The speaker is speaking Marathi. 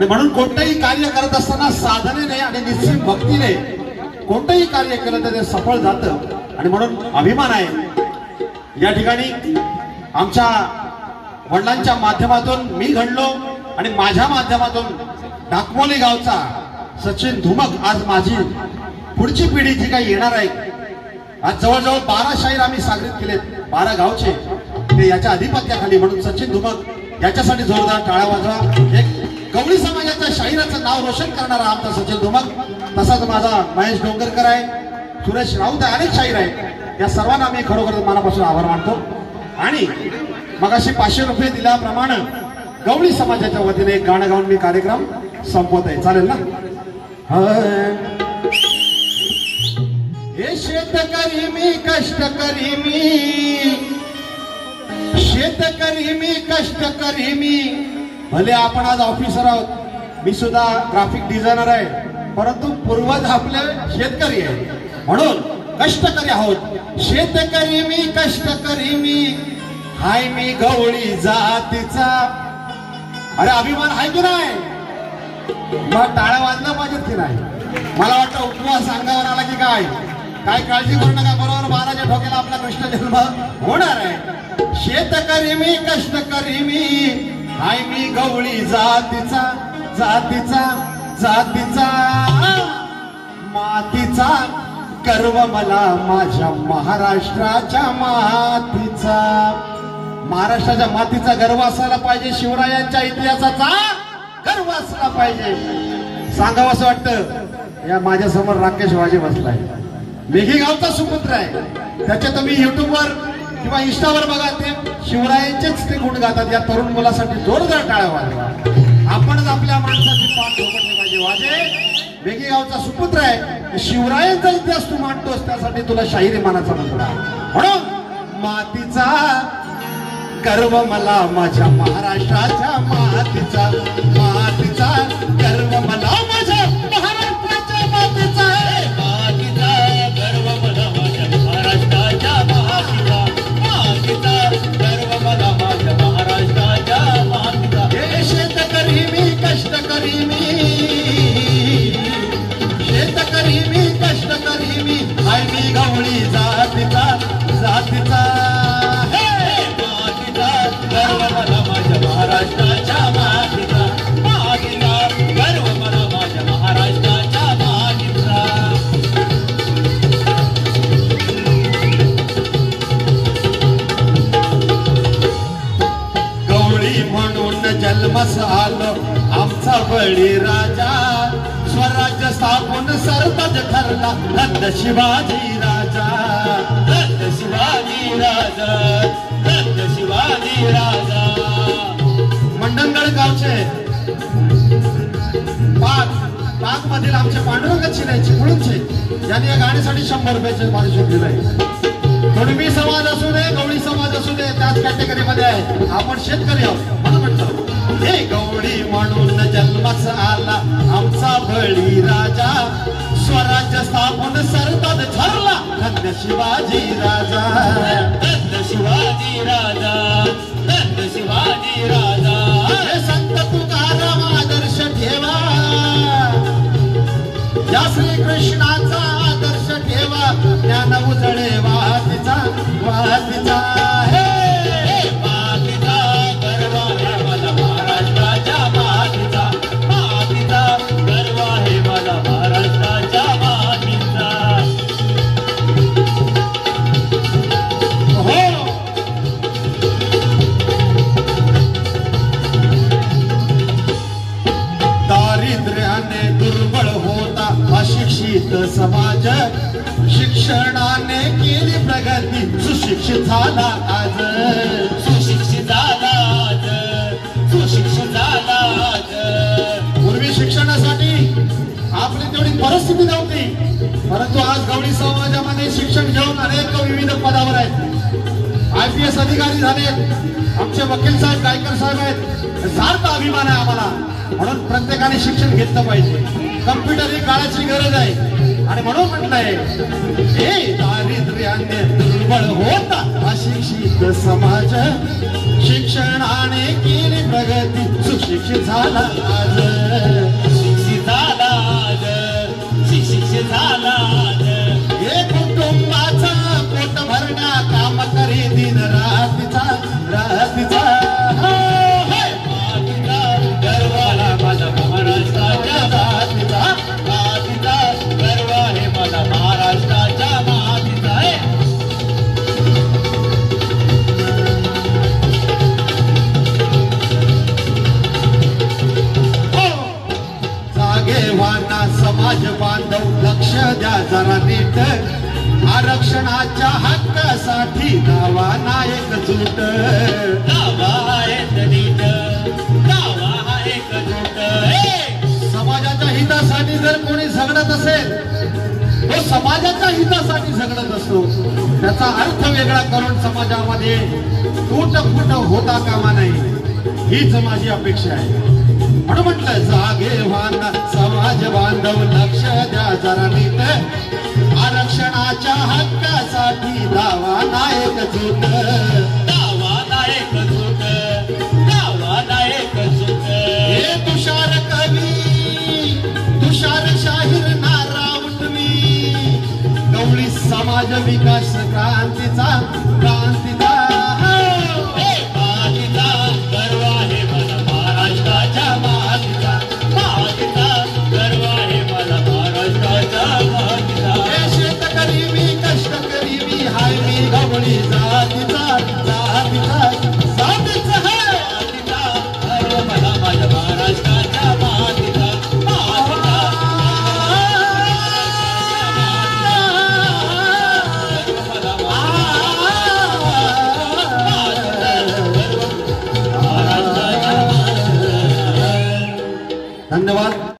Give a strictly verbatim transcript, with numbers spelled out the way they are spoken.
आणि म्हणून कोणतेही कार्य करत असताना साधनेने आणि निश्चित भक्तीने कोणतेही कार्य केलं तर ते सफळ जातं. आणि म्हणून अभिमान आहे या ठिकाणी आमच्या वडिलांच्या माध्यमातून मी घडलो आणि माझ्या माध्यमातून डाकमोली गावचा सचिन धुमक आज माझी पुढची पिढी जी काही येणार आहे. आज जवळजवळ बारा शाहीर आम्ही साजरीत केलेत, बारा गावचे, ते याच्या अधिपत्याखाली. म्हणून सचिन धुमक याच्यासाठी जोरदार टाळ्या वाजवा. एक गवळी समाजाच्या शाहिराचं नाव रोशन करणारा आमचा सचिन धुमक. तसाच माझा महेश डोंगरकर आहे, सुरेश राऊत आहे, अनेक शाहीर आहेत. या सर्वांना मी खरोखर मनापासून आभार मानतो. आणि मगाशी पाचशे रुपये दिल्याप्रमाणे गवळी समाजाच्या वतीने एक गाणं गाऊन मी कार्यक्रम संपवत आहे. चालेल ना? हे शेतकरी मी कष्टकरी मी, शेतकरी मी कष्टकरी मी. भले आपण आज ऑफिसर आहोत, मी सुद्धा ग्राफिक डिझायनर आहे, परंतु पूर्वज आपले शेतकरी आहे म्हणून कष्टकरी आहोत. शेतकरी मी कष्टकरी मी, हाय मी गवळी जातीचा. अरे अभिमान आहे की नाही? मग टाळ्या वाजल्या पाहिजेत की नाही? मला वाटतं उपवास अंगावर आला की काय काय काळजी करू नका, बरोबर बाराच्या ठोक्याला आपला कृष्ण जन्म होणार आहे. शेतकरी मी कष्टकरी मी, हाय मी गवळी जातीचा जातीचा जातीचा. मातीचा गर्व मला माझ्या महाराष्ट्राच्या मातीचा. महाराष्ट्राच्या मातीचा गर्व असायला पाहिजे, शिवरायांच्या इतिहासाचा गर्व असला पाहिजे. सांगावं असं वाटतं, या माझ्या समोर राकेश वाजे बसलाय, मेघी गावचा सुपुत्र आहे. त्याच्या तुम्ही युट्यूबवर किंवा इंस्टावर बघा, ते शिवरायांचेच ते गुण गातात. या तरुण मुलासाठी जोरदार टाळ्या वाजवा. आपणच आपल्या माणसाची पाठ ठोकरली पाहिजे. वाजे मेघी गावचा सुपुत्र आहे, शिवरायांचा इतिहास तू मांडतोस, त्यासाठी तुला शाहिरी मानाचा म्हणतो. म्हणून मातीचा गर्व मला माझ्या महाराष्ट्राच्या मातीचा. मातीचा गर्व मला माझ्या महाराष्ट्राच्या मातीचा. मातीचा गर्व मला माझ्या महाराष्ट्राच्या मातीचा. मातीचा गर्व मला माझ्या महाराष्ट्राच्या मातीचा. हे शेतकरी मी कष्टकरी मी, शेतकरी मी कष्टकरी मी, हाय मी गवळी जातीचा जातीचा. गर्व मला माझ्या महाराष्ट्राच्या मातीचा. मातीचा गर्व मला माझ्या महाराष्ट्राच्या मातीचा. गवळी म्हणून जन्मस आलो आमचा बळी राजा. स्वराज्य स्थापन सरताज ठरला नंद शिवाजी राजा. नंद शिवाजी राजा, नंद शिवाजी राजा. मंडणगड गावचे पाक पाक मधील आमचे पांडुरंग चिन्हाचे मुळूंचे यांनी या गाण्यासाठी शंभर रुपयाचे पारितोषिक दिलंय. कुणबी समाज असू दे, गवळी समाज असू दे, त्याच कॅटेगरीमध्ये आहे. आपण शेतकरी आहोत म्हणून म्हणतो. हे गवळी म्हणून जन्मास आला आमचा बळी राजा. स्वराज्य स्थापन सरताज ठरला नंद शिवाजी राजा. नंद शिवाजी राजा, नंद शिवाजी राजा. हे संत तुकाराम आदर्श ठेवा, या श्रीकृष्णाचा आदर्श ठेवा. ज्ञान उजळे वातीचा वातीचा. हे मातीचा गर्व आहे मला महाराष्ट्राच्या मातीचा. मातीचा गर्व आहे मला महाराष्ट्राच्या मातीचा. हो दारिद्र्याने दुर्बळ होता अशिक्षित समाज. शिक्षणाने केली प्रगती, सुशिक्षित झाला आज. सुशिक्षित झाला आज, सुशिक्षित झाला आज. पूर्वी शिक्षणासाठी आपली तेवढी परिस्थिती नव्हती, परंतु आज गवळी समाजामध्ये शिक्षण घेऊन अनेक विविध पदावर आहेत. आय पी एस अधिकारी झालेत, आमचे वकील साहेब गायकर साहेब आहेत. सार्थ अभिमान आहे आम्हाला. म्हणून प्रत्येकाने शिक्षण घेतलं पाहिजे. कम्प्युटर ही काळाची गरज आहे आणि म्हणून म्हटलंय, हे दारिद्र्याने दुर्बळ होता अशिक्षित समाज. शिक्षणाने केली प्रगती, सुशिक्षित झाला आज, शिक्षित झाला आज, शिक्षित झाला आज. हे कुटुंबाचं पोट भरण्या काम करी दिन रात्रीचा रात्रीचा. मातीचा गर्वाला माझा महाराष्ट्राच्या मातीचा, मातीचा गर्व आहे माझा महाराष्ट्राच्या मातीचा आहे. जागेवाना समाज बांधव लक्ष द्या जरा नीट, आरक्षणाच्या हक्कासाठी नावा नायक झूट. गावा एक नीट, गावा एक झूट. समाजाच्या हितासाठी जर कोणी झगडत असेल, तो समाजाच्या हितासाठी झगडत असतो. त्याचा अर्थ वेगळा करून समाजामध्ये तूट फूट होता कामा नाही, हीच माझी अपेक्षा आहे. म्हणून म्हटलं जागेवान समाज बांधव लक्ष द्या जरा नीट, आरक्षणाच्या हक्कासाठी दावा नायक झूट. गावा नायक झूट, गावा नायक झूट. हे तुषार कवी, तुषार शाहीर नाराव तुम्ही, गवळी समाज विकास क्रांतीचा क्रांतीचा. मातीचा गर्व आहे मला महाराष्ट्राच्या मातीचा, मातीचा गर्व आहे मला महाराष्ट्राच्या मातीचा. हे शेतकरी मी कष्टकरी मी हाय मी गवळी जातीचा जातीचा जातीचा है. मातीचा गर्व मला माझ्या महाराष्ट्राच्या मातीचा, मातीचा धन्यवाद.